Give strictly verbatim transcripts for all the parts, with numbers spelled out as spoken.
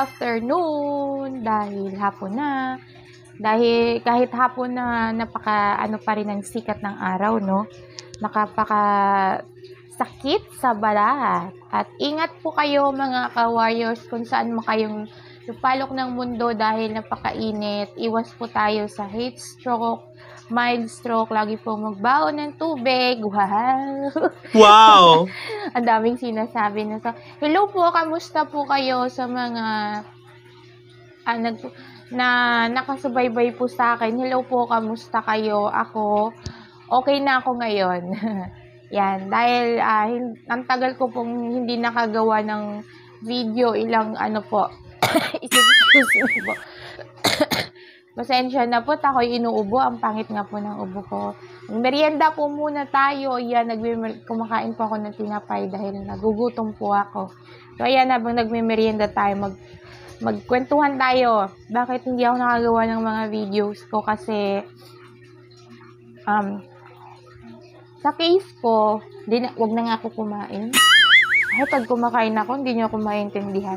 afternoon dahil hapon na. Dahil kahit hapon na napaka ano pa rin ang sikat ng araw, no? Nakapaka sakit sa balat. At ingat po kayo mga ka-warriors kung saan mo kayong lupalok ng mundo dahil napakainit. Iwas po tayo sa heat stroke, mild stroke. Lagi po magbaon ng tubig. Wow! Wow! Ang daming sinasabi na sa... Hello po, kamusta po kayo sa mga... Ah, nag, na nakasubaybay po sa akin. Hello po, kamusta kayo? Ako, okay na ako ngayon. Yan, dahil uh, ang tagal ko pong hindi nakagawa ng video, ilang ano po, excuse me po. Pasensya na po, ako'y inuubo, ang pangit nga po ng ubo ko. Merienda po muna tayo, yan, nagme- kumakain po ako ng tinapay dahil nagugutom po ako. So, ayan, habang nagme-merienda tayo, mag magkwentuhan tayo. Bakit hindi ako nakagawa ng mga videos ko? Kasi, um, sa case ko, di na, wag na nga ako kumain. Ay, pag kumakain ako, hindi nyo ako maintindihan.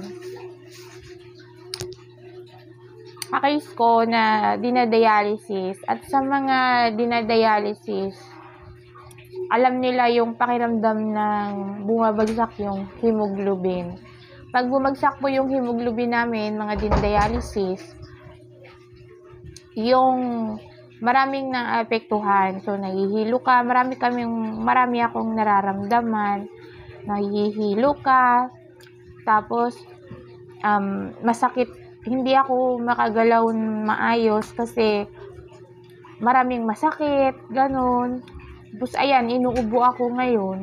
Sa case ko na dinadialysis, at sa mga dinadialysis, alam nila yung pakiramdam ng bumabagsak yung hemoglobin. Pag bumagsak po yung hemoglobin namin, mga dinadialysis, yung maraming naapektuhan. So, nahihilo ka. Marami kaming, marami akong nararamdaman. Nahihilo ka. Tapos, um, masakit. Hindi ako makagalaw maayos kasi maraming masakit. Ganon. Tapos, ayan, inuubo ako ngayon.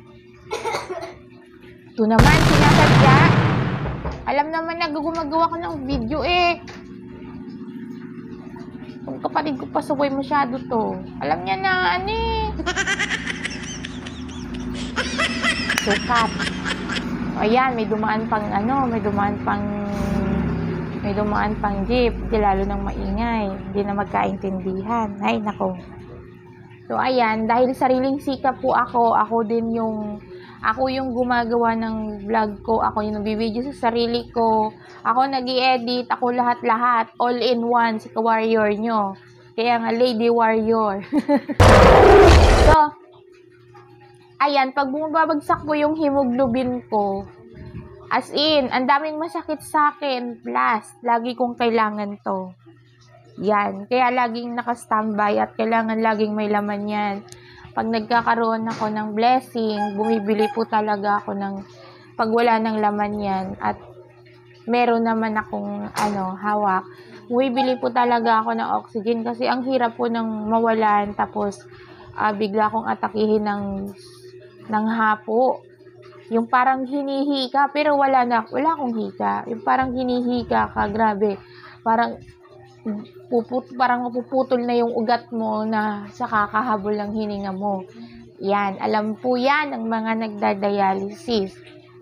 Ito naman, sinasadya. Alam naman na gumagawa ko ng video eh. Kung kapatid ko pa sabay masyado to. Alam niya na, ano eh. Sukat. So, ayan, may dumaan pang ano, may dumaan pang may dumaan pang jeep. Di lalo nang maingay. Hindi na magkaintindihan. Ay, nako. So, ayan, dahil sariling sikap po ako, ako din yung Ako yung gumagawa ng vlog ko. Ako yung nagbibideo sa sarili ko. Ako nag-i-edit. Ako lahat-lahat. All in one. Si ka-warrior nyo. Kaya nga, lady warrior. So, ayan. Pag bumabagsak po yung hemoglobin ko, as in, ang daming masakit sa akin. Plus, lagi kong kailangan to. Yan. Kaya laging naka-standby at kailangan laging may laman yan. Pag nagkakaroon ako ng blessing, bumibili po talaga ako ng pag wala ng laman yan at meron naman akong ano, hawak, bumibili po talaga ako ng oxygen kasi ang hirap po ng mawalan tapos uh, bigla akong atakihin ng, ng hapo. Yung parang hinihika pero wala na, wala akong hika. Yung parang hinihika ka, grabe. Parang puput parang mapuputol na yung ugat mo na sa kakahabol ng hininga mo. Yan, alam po yan ng mga nagdadialysis.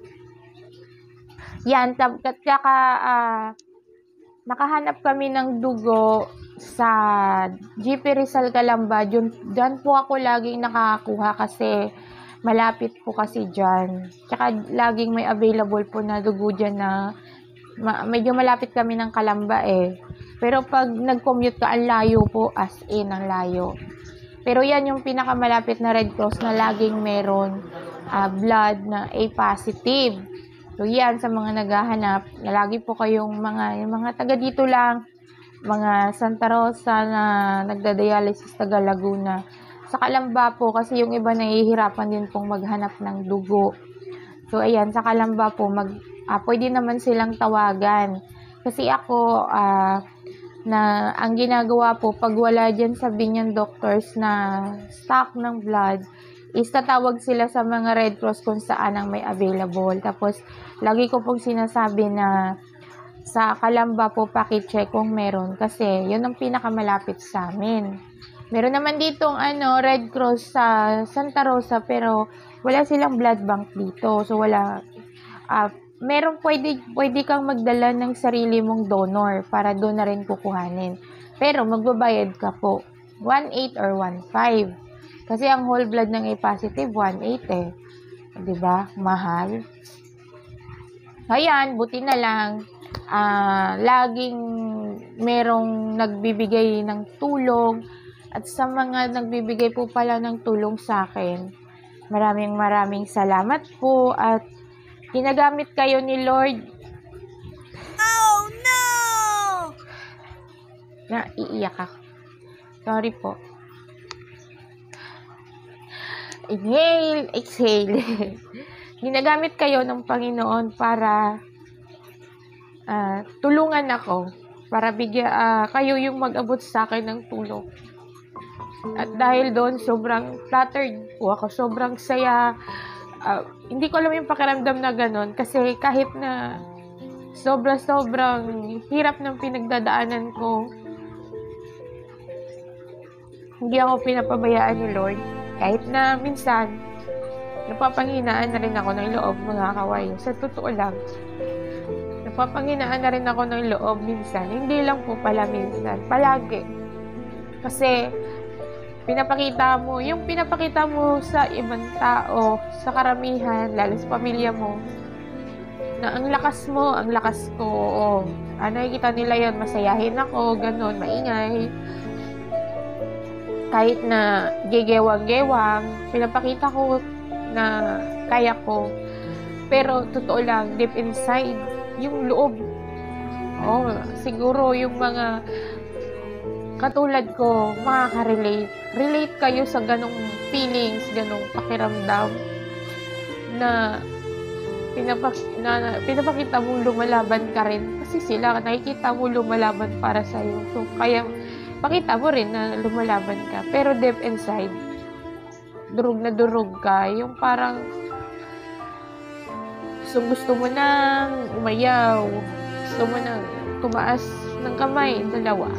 Yan, tapos saka uh, nakahanap kami ng dugo sa G P Rizal Calamba. Diyan po ako laging nakakuha kasi malapit po kasi dyan. Tsaka laging may available po na dugo dyan na ma- medyo malapit kami ng Calamba eh. Pero pag nag-commute ka, ang layo po, as in, ang layo. Pero yan yung pinakamalapit na Red Cross na laging meron uh, blood na A positive. So yan, sa mga naghahanap, na lagi po kayong mga, yung mga taga dito lang, mga Santa Rosa na nagda-dialysis taga Laguna. Sa Calamba po, kasi yung iba nahihirapan din pong maghanap ng dugo. So ayan, sa Calamba po, mag, uh, pwede naman silang tawagan. Kasi ako, ah, uh, na ang ginagawa po pag wala dyan sa Binyan Doctors na stock ng blood is tatawag sila sa mga Red Cross kung saan ang may available. Tapos lagi ko pong sinasabi na sa Calamba po paki-check kung meron kasi yun ang pinakamalapit sa amin. Meron naman ditong ano, Red Cross sa Santa Rosa pero wala silang blood bank dito. So wala uh, meron pwede, pwede kang magdala ng sarili mong donor para doon na rin kukuhanin. Pero magbabayad ka po. one eight or one five. Kasi ang whole blood ng A positive, one eight eh. Diba? Mahal. Ayan, buti na lang. ah, laging merong nagbibigay ng tulong, at sa mga nagbibigay po pala ng tulong sa akin, maraming maraming salamat po, at ginagamit kayo ni Lord. Oh no! Na iiyak ako. Sorry po. Inhale, exhale. Ginagamit kayo ng Panginoon para uh, tulungan ako, para bigyan uh, kayo yung mag-abot sa akin ng tulong. At dahil doon, sobrang flattered po ako, sobrang saya. Uh, hindi ko alam yung pakiramdam na ganun, kasi kahit na sobra-sobrang hirap ng pinagdadaanan ko, hindi ako pinapabayaan ni Lord. Kahit na minsan, napapanghinaan na rin ako ng loob, mga kawayo. Sa totoo lang, napapanghinaan na rin ako ng loob minsan. Hindi lang po pala minsan, palagi. Kasi, pinapakita mo, yung pinapakita mo sa ibang tao, sa karamihan, lalo sa pamilya mo, na ang lakas mo, ang lakas ko, o ano, nakikita nila yon, masayahin ako, ganun, maingay. Kahit na gegewang-gewang, pinapakita ko na kaya ko. Pero, totoo lang, deep inside, yung loob, oh, siguro yung mga katulad ko, makaka-relate. Relate kayo sa ganong feelings, ganong pakiramdam na, pinapak na pinapakita mong lumalaban ka rin. Kasi sila, nakikita mo lumalaban para sa'yo. So, kaya, pakita mo rin na lumalaban ka. Pero deep inside, durog na durog ka. Yung parang, so gusto mo nang umayaw. Gusto mo nang tumaas ng kamay, dalawa.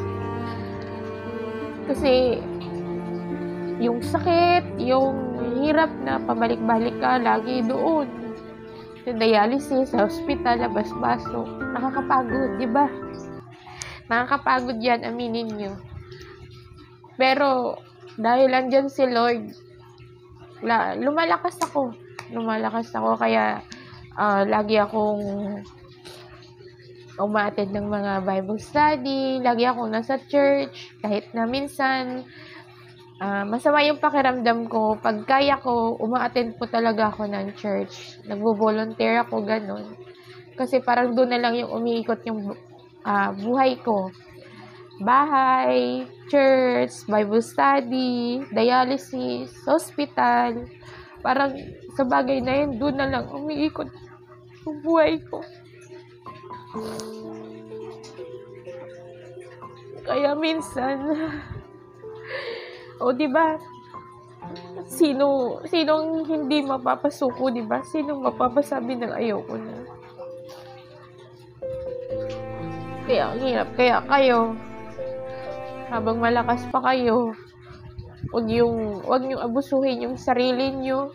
Kasi, yung sakit, yung hirap na pabalik-balik ka, lagi doon. Sa dialysis, sa hospital, labas-baso. Nakakapagod, di ba? Nakakapagod yan, aminin nyo. Pero, dahil andyan si Lord, la, lumalakas ako. Lumalakas ako, kaya uh, lagi akong umattend ng mga Bible study, lagi akong nasa church, kahit na minsan, uh, masama yung pakiramdam ko, pag kaya ko, umaattend po talaga ako ng church. Nagvo-volunteer ako, ganun. Kasi parang doon na lang yung umiikot yung uh, buhay ko. Bahay, church, Bible study, dialysis, hospital. Parang sa bagay na yun, doon na lang umiikot yung buhay ko. Kaya minsan, o di ba? Sino sinong hindi mapapasuko, di ba? Sinong mapapasabi ng ayoko na? Kaya ang hirap. Kaya kayo, habang malakas pa kayo, huwag yung, huwag yung abusuhin yung sarili nyo.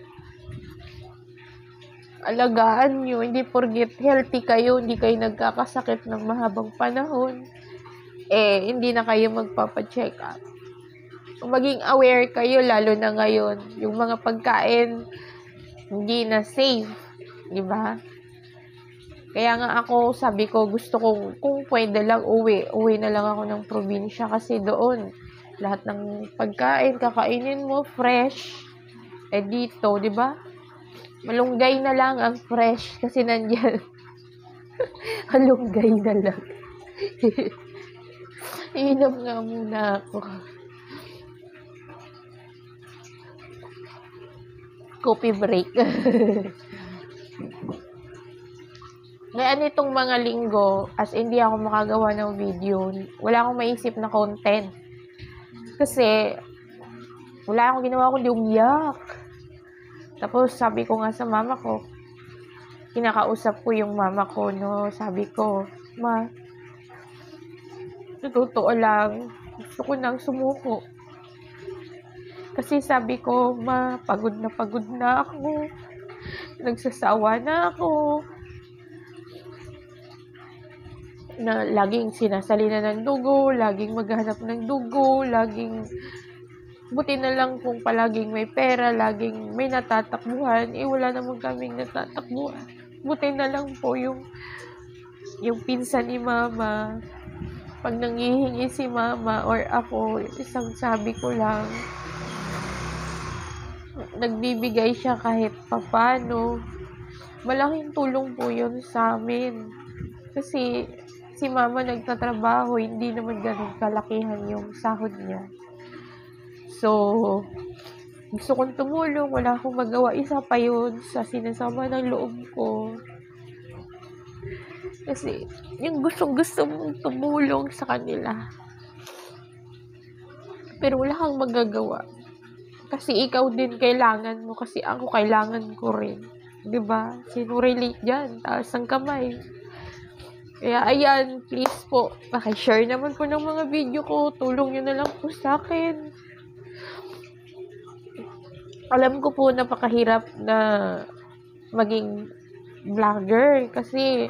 Alagaan nyo, hindi forget healthy kayo, hindi kayo nagkakasakit ng mahabang panahon. Eh, hindi na kayo magpapacheck up. Maging aware kayo, lalo na ngayon. Yung mga pagkain, hindi na safe. Di ba? Kaya nga ako, sabi ko, gusto kong, kung pwede lang, uwi. Uwi na lang ako ng probinsya kasi doon, lahat ng pagkain, kakainin mo, fresh. Eh dito, di ba? Malunggay na lang ang fresh kasi nandiyan. Malunggay na lang. Inom nga muna ako. Coffee break. Ngayon itong mga linggo, as hindi ako makagawa ng video, wala akong maisip na content. Kasi, wala akong ginawa kundi umiyak. Tapos, sabi ko nga sa mama ko, kinakausap ko yung mama ko, no? Sabi ko, ma, sa totoo lang, gusto ko nang sumuko. Kasi sabi ko, ma, pagod na pagod na ako. Nagsasawa na ako. Na laging sinasalina ng dugo, laging maghanap ng dugo, laging buti na lang kung palaging may pera, laging may natatakbuhan, eh wala naman kaming natatakbuhan. Buti na lang po yung yung pinsan ni mama, pag nanghihingi si mama or ako, isang sabi ko lang, nagbibigay siya kahit papano. Malaking tulong po yun sa amin. Kasi si mama nagtatrabaho, hindi naman ganun kalakihan yung sahod niya. So, gusto kong tumulong, wala akong magawa. Isa pa yun sa sinasama ng loob ko. Kasi, yung gustong-gusto mong tumulong sa kanila. Pero wala kang magagawa. Kasi ikaw din kailangan mo. Kasi ako kailangan ko rin. Diba? Sino relate dyan? Taas ang kamay. Kaya, ayan, please po, pakishare naman po ng mga video ko. Tulong nyo na lang po sa akin. Alam ko po napakahirap na maging vlogger. Kasi,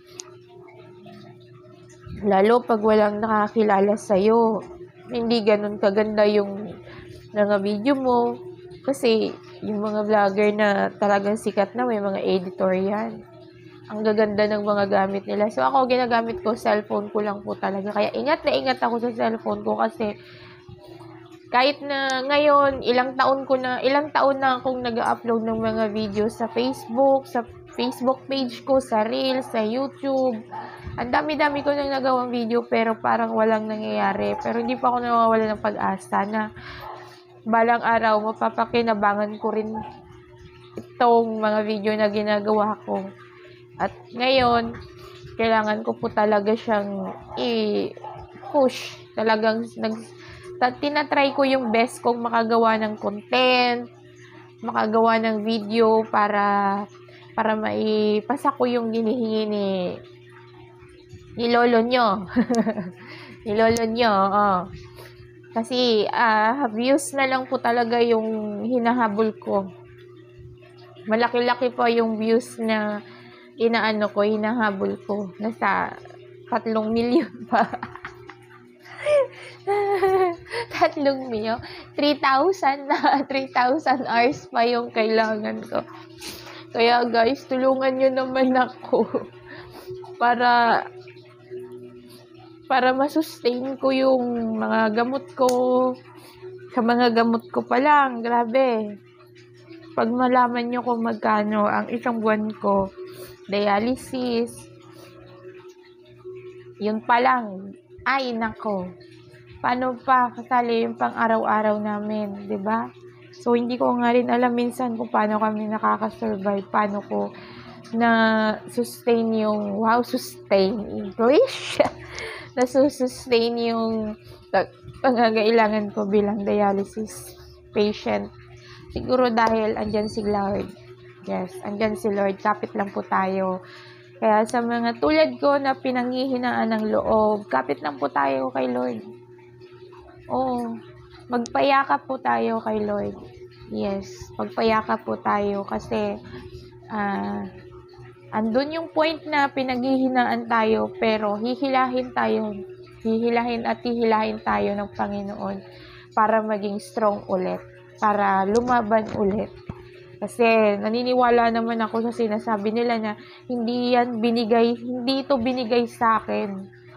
lalo pag walang nakakilala sa'yo, hindi ganun kaganda yung mga video mo. Kasi, yung mga vlogger na talagang sikat na, may mga editor yan. Ang gaganda ng mga gamit nila. So, ako, ginagamit ko, cellphone ko lang po talaga. Kaya, ingat na ingat ako sa cellphone ko kasi, kahit na ngayon, ilang taon ko na, ilang taon na akong nag-upload ng mga video sa Facebook, sa Facebook page ko, sa Reels, sa YouTube. Ang dami-dami ko nang nagawang video, pero parang walang nangyayari. Pero hindi pa ako nawawala ng pag-asa na balang araw, mapapakinabangan ko rin itong mga video na ginagawa ko. At ngayon, kailangan ko po talaga siyang i-push. Talagang nag tinatry ko yung best kong makagawa ng content, makagawa ng video para para maipasa ko yung hinihingi ni ni lolo nyo. Ni lolo nyo, oh. Kasi, ah, views na lang po talaga yung hinahabol ko. Malaki-laki po yung views na inaano ko, hinahabol ko. Nasa tatlong milyon pa. Tatlong milyon. three thousand na. three thousand hours pa yung kailangan ko. Kaya guys, tulungan nyo naman ako. Para para masustain ko yung mga gamot ko. Sa mga gamot ko pa lang. Grabe. Pag malaman nyo kung magkano ang isang buwan ko, dialysis, yun pa lang. Ay, nako. Paano pa kasali yung pang araw-araw namin, 'di ba? So, hindi ko nga rin alam minsan kung paano kami nakaka-survive, paano ko na sustain yung, wow, sustain English, na sustain yung pangangailangan ko bilang dialysis patient. Siguro dahil andyan si Lord. Yes, andyan si Lord. Kapit lang po tayo. Kaya sa mga tulad ko na pinanghihinaan ng loob, kapit lang po tayo kay Lord. Oo, magpayakap po tayo kay Lord. Yes, magpayakap po tayo kasi uh, andun yung point na pinaghihinaan tayo pero hihilahin tayo, hihilahin at hihilahin tayo ng Panginoon para maging strong ulit, para lumaban ulit. Kasi naniniwala naman ako sa sinasabi nila na hindi yan binigay, hindi ito binigay sa akin.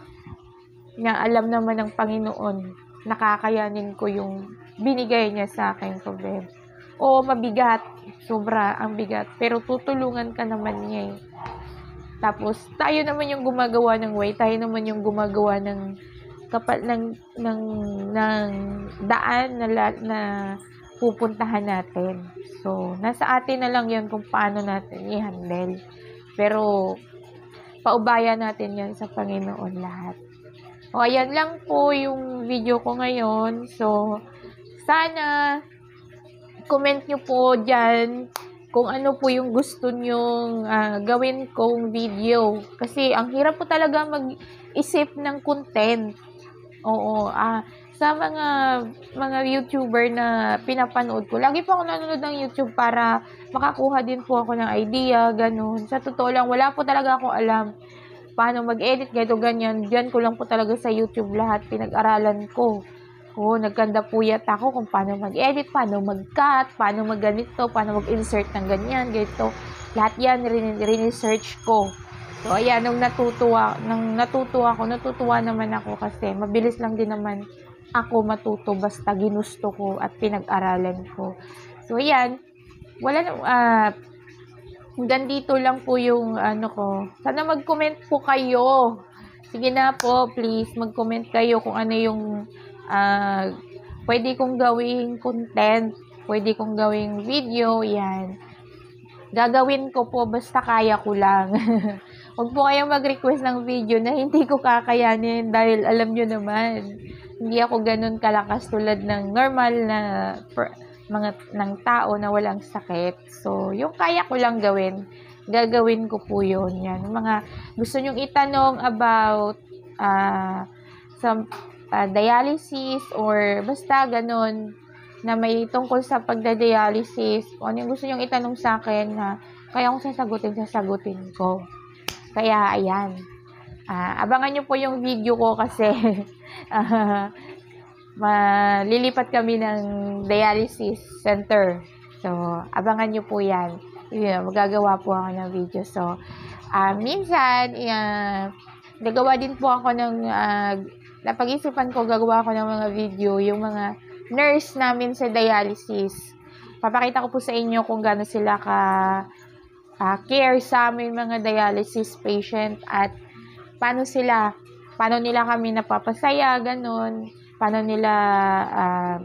Na alam naman ng Panginoon, nakakayanin ko yung binigay niya sa akin problema. Oo, mabigat. Sobra ang bigat. Pero tutulungan ka naman niya eh. Tapos, tayo naman yung gumagawa ng way. Tayo naman yung gumagawa ng kapal ng, ng, ng daan na, na pupuntahan natin. So, nasa atin na lang yun kung paano natin i-handle. Pero, paubayan natin yan sa Panginoon lahat. O, ayan lang po yung video ko ngayon. So, sana, comment nyo po dyan kung ano po yung gusto nyong uh, gawin kong video. Kasi, ang hirap po talaga mag-isip ng content. Oo, ah, sa mga mga YouTuber na pinapanood ko, lagi po ako nanonood ng YouTube para makakuha din po ako ng idea, ganun. Sa totoo lang, wala po talaga akong alam paano mag-edit, ganito, ganyan. Diyan ko lang po talaga sa YouTube lahat pinag-aralan ko. Oo, nagkanda puyat ako kung paano mag-edit, paano mag-cut, paano mag-ganito, paano mag-insert ng ganyan, ganito. Lahat yan, rin-research ko. So, ayan, nung natutuwa, nung natutuwa ako, natutuwa naman ako kasi mabilis lang din naman ako matuto basta ginusto ko at pinag-aralan ko. So, ayan, wala na, ah, hanggang dito lang po yung ano ko. Sana mag-comment po kayo. Sige na po, please, mag-comment kayo kung ano yung ah, pwede kong gawing content, pwede kong gawing video, yan. Gagawin ko po basta kaya ko lang. Huwag po kayong mag-request ng video na hindi ko kakayanin dahil alam nyo naman, hindi ako ganun kalakas tulad ng normal na per, mga ng tao na walang sakit. So, yung kaya ko lang gawin, gagawin ko po yun. Yan. Mga gusto nyong itanong about uh, some uh, dialysis or basta ganun, na may tungkol sa pagda-dialysis, kung ano yung gusto nyong itanong sa akin na kaya kong sasagutin, sasagutin ko. Kaya, ayan. Uh, abangan nyo po yung video ko kasi uh, malilipat kami ng dialysis center. So, abangan nyo po yan. Yun, magagawa po ako ng video. So, uh, minsan, uh, nagawa din po ako ng, uh, napag-isipan ko, gagawa ako ng mga video, yung mga nurse namin sa dialysis. Papakita ko po sa inyo kung gaano sila ka uh, care sa amin mga dialysis patient at paano sila, paano nila kami napapasaya, ganun, paano nila uh,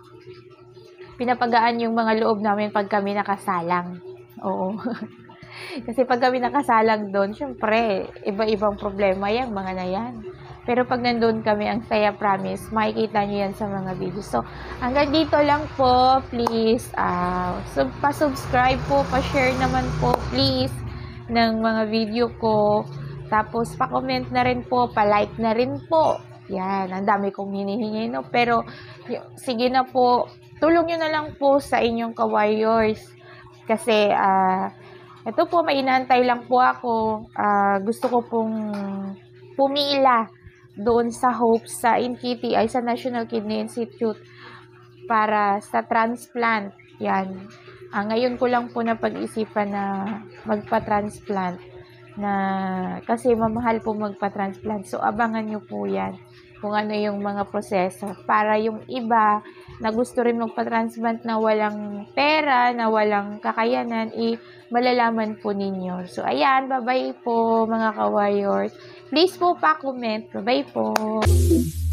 pinapagaan yung mga loob namin pag kami nakasalang. Oo. Kasi pag kami nakasalang doon, syempre, iba-ibang problema yan, mga na yan. Pero pag nandun kami, ang saya, promise, makikita nyo yan sa mga video. So, hanggang dito lang po, please, uh, sub pa-subscribe po, pa-share naman po, please, ng mga video ko. Tapos, pa-comment na rin po, pa-like na rin po. Yan, ang dami kong hinihingi, no? Pero, sige na po, tulong nyo na lang po sa inyong ka-warriors. Kasi, ah, uh, ito po, may inaantay lang po ako. Uh, gusto ko pong pumila doon sa Hope, sa N K T I, sa National Kidney Institute para sa transplant. Yan. Ah, ngayon ko lang po napag-isipan na magpa-transplant na kasi mamahal po magpa-transplant. So, abangan nyo po yan kung ano yung mga proseso para yung iba na gusto rin magpa-transplant na walang pera, na walang kakayanan, i malalaman po ninyo. So, ayan, bye-bye po mga ka-warriors. Please po pa-comment. Bye-bye po.